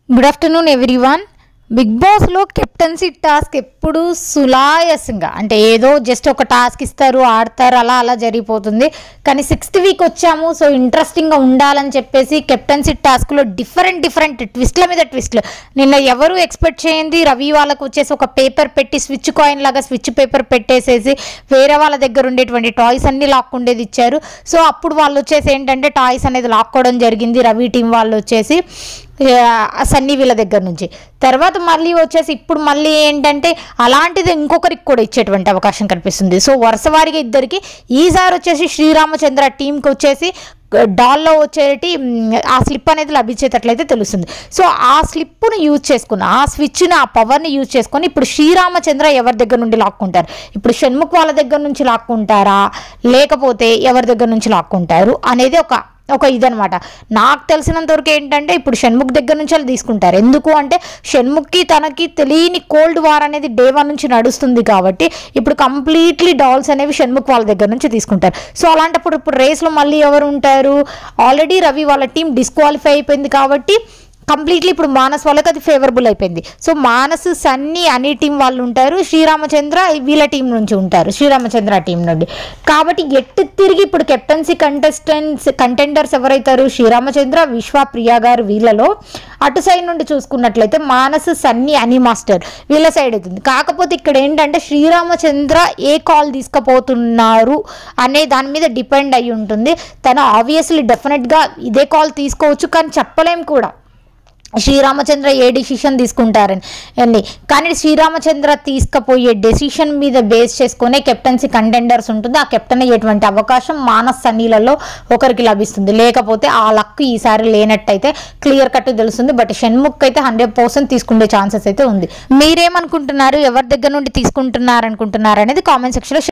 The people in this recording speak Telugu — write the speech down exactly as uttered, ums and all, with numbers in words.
Good afternoon everyone. బిగ్ బాస్లో కెప్టెన్సీ టాస్క్ ఎప్పుడు సులాయసంగా అంటే ఏదో జస్ట్ ఒక టాస్క్ ఇస్తారు, ఆడతారు, అలా అలా జరిగిపోతుంది. కానీ సిక్స్త్ వీక్ వచ్చాము, సో ఇంట్రెస్టింగ్గా ఉండాలని చెప్పేసి కెప్టెన్సీ టాస్క్లో డిఫరెంట్ డిఫరెంట్ ట్విస్ట్ల మీద ట్విస్ట్లు. నిన్న ఎవరు ఎక్స్పెక్ట్ చేయండి, రవి వాళ్ళకు వచ్చేసి ఒక పేపర్ పెట్టి స్విచ్ కాయిన్ లాగా స్విచ్ పేపర్ పెట్టేసేసి వేరే వాళ్ళ దగ్గర ఉండేటువంటి టాయ్స్ అన్నీ లాక్కుండేది ఇచ్చారు. సో అప్పుడు వాళ్ళు వచ్చేసి ఏంటంటే టాయ్స్ అనేది లాక్కోవడం జరిగింది, రవి టీం వాళ్ళు వచ్చేసి సన్నీ వీళ్ళ దగ్గర నుంచి. తర్వాత మళ్ళీ వచ్చేసి ఇప్పుడు మళ్ళీ ఏంటంటే అలాంటిది ఇంకొకరికి కూడా ఇచ్చేటువంటి అవకాశం కనిపిస్తుంది. సో వరుస వారిగా ఇద్దరికి ఈసారి వచ్చేసి శ్రీరామచంద్ర టీంకి వచ్చేసి డాల్లో వచ్చేటి ఆ స్లిప్ అనేది లభించేటట్లయితే తెలుస్తుంది. సో ఆ స్లిప్ను యూజ్ చేసుకుని ఆ స్విచ్ని ఆ పవర్ని యూజ్ చేసుకొని ఇప్పుడు శ్రీరామచంద్ర ఎవరి దగ్గర నుండి లాక్కుంటారు, ఇప్పుడు షణ్ముఖ్ వాళ్ళ దగ్గర నుంచి లాక్కుంటారా లేకపోతే ఎవరి దగ్గర నుంచి లాక్కుంటారు అనేది ఒక ఒక ఇదనమాట. నాకు తెలిసినంతవరకు ఏంటంటే ఇప్పుడు షణ్ముఖ్ దగ్గర నుంచి వాళ్ళు తీసుకుంటారు. ఎందుకు అంటే షణ్ముఖ్కి తనకి తెలియని కోల్డ్ వార్ అనేది డే వన్ నుంచి నడుస్తుంది కాబట్టి ఇప్పుడు కంప్లీట్లీ డాల్స్ అనేవి షణ్ముఖ్ వాళ్ళ దగ్గర నుంచి తీసుకుంటారు. సో అలాంటప్పుడు ఇప్పుడు రేస్లో మళ్ళీ ఎవరు ఉంటారు, ఆల్రెడీ రవి వాళ్ళ టీం డిస్క్వాలిఫై అయిపోయింది కాబట్టి కంప్లీట్లీ ఇప్పుడు మానస్ వాళ్ళకి అది ఫేవరబుల్ అయిపోయింది. సో మానస్ సన్నీ అనే టీం వాళ్ళు ఉంటారు, శ్రీరామచంద్ర వీళ్ళ టీం నుంచి ఉంటారు, శ్రీరామచంద్ర టీం నుండి. కాబట్టి ఎట్టు తిరిగి ఇప్పుడు కెప్టెన్సీ కంటెస్టెంట్స్ కంటెండర్స్ ఎవరైతారు, శ్రీరామచంద్ర, విశ్వ, ప్రియా గారు వీళ్ళలో అటు సైడ్ నుండి చూసుకున్నట్లయితే మానస్, సన్నీ, అని మాస్టర్ వీళ్ళ సైడ్ అవుతుంది. కాకపోతే ఇక్కడ ఏంటంటే శ్రీరామచంద్ర ఏ కాల్ తీసుకుపోతున్నారు అనే దాని మీద డిపెండ్ అయి ఉంటుంది. తను ఆబ్వియస్లీ డెఫినెట్గా ఇదే కాల్ తీసుకోవచ్చు, కానీ చెప్పలేం కూడా శ్రీరామచంద్ర ఏ డెసిషన్ తీసుకుంటారని అన్ని. కానీ శ్రీరామచంద్ర తీసుకుపోయే డెసిషన్ మీద బేస్ చేసుకునే కెప్టెన్సీ కంటెండర్స్ ఉంటుంది. ఆ కెప్టెన్ అయ్యేటువంటి అవకాశం మానస్, సన్నీలలో ఒకరికి లభిస్తుంది. లేకపోతే ఆ లక్ ఈసారి లేనట్టయితే క్లియర్ కట్ తెలుస్తుంది. బట్ షణ్ముఖ్ అయితే హండ్రెడ్ పర్సెంట్ తీసుకునే ఛాన్సెస్ అయితే ఉంది. మీరేమనుకుంటున్నారు, ఎవరి దగ్గర నుండి తీసుకుంటున్నారు అనుకుంటున్నారు అనేది కామెంట్ సెక్షన్లో